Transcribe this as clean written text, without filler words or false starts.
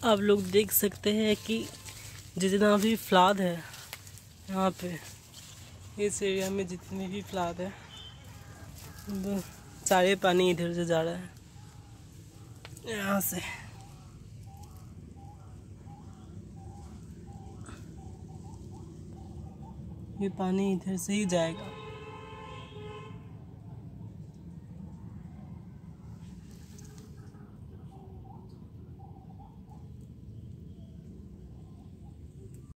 आप लोग देख सकते हैं कि जितना भी फ्लड है यहाँ पे, इस एरिया में जितने भी फ्लड है वो सारे पानी इधर से जा रहा है, यहाँ से। ये पानी इधर से ही जाएगा।